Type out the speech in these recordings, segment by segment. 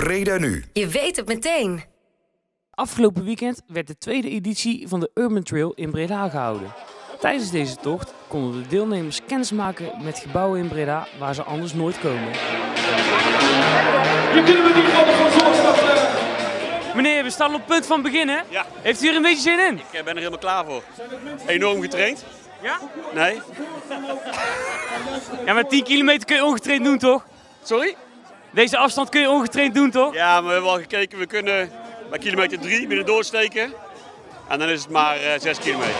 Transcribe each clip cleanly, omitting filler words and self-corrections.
Breda Nu. Je weet het meteen. Afgelopen weekend werd de tweede editie van de Urban Trail in Breda gehouden. Tijdens deze tocht konden de deelnemers kennis maken met gebouwen in Breda waar ze anders nooit komen. Meneer, we staan op het punt van beginnen. Ja. Heeft u er een beetje zin in? Ik ben er helemaal klaar voor. Enorm getraind. Ja? Nee. Ja, maar 10 kilometer kun je ongetraind doen, toch? Sorry? Deze afstand kun je ongetraind doen, toch? Ja, maar we hebben al gekeken. We kunnen bij kilometer 3 binnen doorsteken. En dan is het maar 6 kilometer.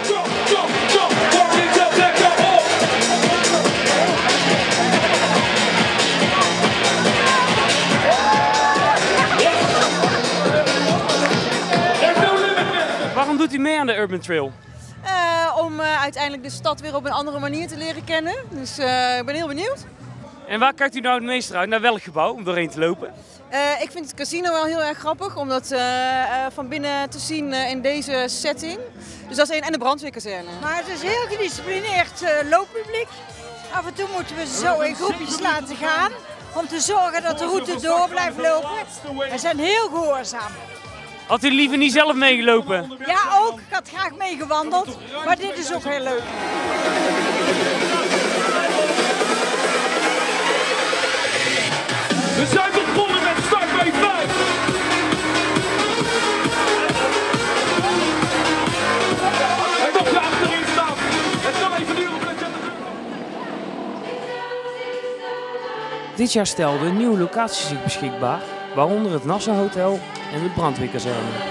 Waarom doet u mee aan de Urban Trail? Om uiteindelijk de stad weer op een andere manier te leren kennen. Dus ik ben heel benieuwd. En waar kijkt u nou het meest uit? Naar welk gebouw om doorheen te lopen? Ik vind het casino wel heel erg grappig om dat van binnen te zien in deze setting. Dus dat is één. En de brandweerkazerne. Maar het is heel gedisciplineerd looppubliek. Af en toe moeten we ze zo in groepjes laten gaan. Om te zorgen dat de route door blijft lopen. We zijn heel gehoorzaam. Had u liever niet zelf meegelopen? Ja, ook. Ik had graag meegewandeld. Maar dit is ook heel leuk. We zijn begonnen met start bij 5. En mocht je achterin staan, het kan even duren voordat je... Dit jaar stelde een nieuwe locatie zich beschikbaar, waaronder het Nassau Hotel en de brandweerkazerne.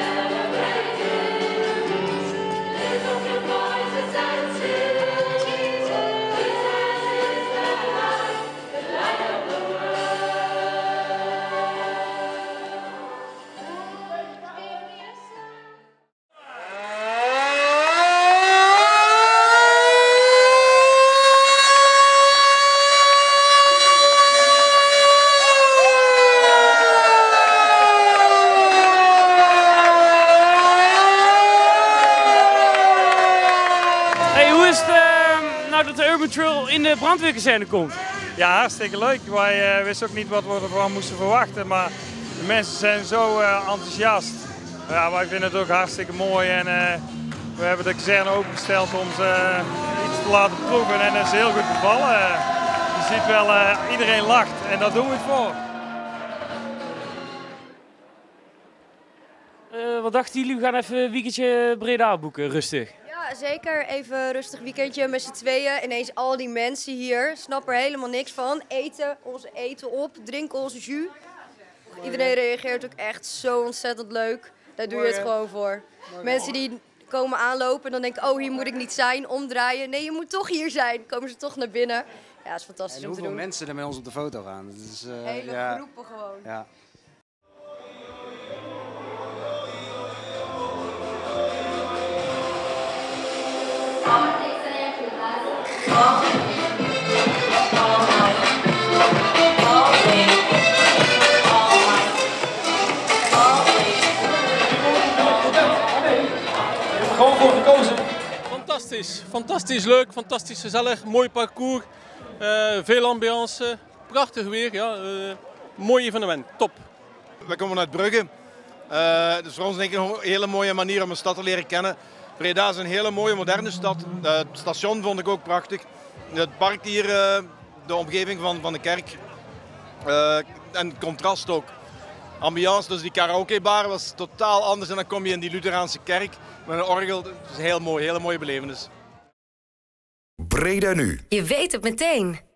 Dat de Urban Trail in de brandweerkazerne komt? Ja, hartstikke leuk. Wij wisten ook niet wat we ervan moesten verwachten, maar de mensen zijn zo enthousiast. Ja, wij vinden het ook hartstikke mooi en we hebben de kazerne opengesteld om ze iets te laten proeven en dat is heel goed bevallen. Je ziet wel, iedereen lacht en daar doen we het voor. Wat dachten jullie? We gaan even een weekendje Breda boeken, rustig. Ja, zeker. Even een rustig weekendje met z'n tweeën. Ineens al die mensen hier. Snap er helemaal niks van. Eten, ons eten op. Drinken onze jus. Iedereen reageert ook echt zo ontzettend leuk. Daar doe je het gewoon voor. Mensen die komen aanlopen en dan denken, oh hier moet ik niet zijn. Omdraaien. Nee, je moet toch hier zijn. Dan komen ze toch naar binnen. Ja, dat is fantastisch en om te doen. hoeveel mensen er met ons op de foto gaan. Dat is, hele groepen gewoon. Ja. Gewoon voor gekozen. Fantastisch, fantastisch leuk, fantastisch gezellig, mooi parcours, veel ambiance, prachtig weer, ja, mooi evenement, top. We komen uit Brugge, dus voor ons denk ik een hele mooie manier om een stad te leren kennen. Breda is een hele mooie moderne stad, het station vond ik ook prachtig, het park hier, de omgeving van de kerk en het contrast ook. Ambiance, dus die karaokebar was totaal anders en dan kom je in die Lutheraanse kerk met een orgel. Dat is heel mooi, hele mooie belevenis. Breda Nu. Je weet het meteen.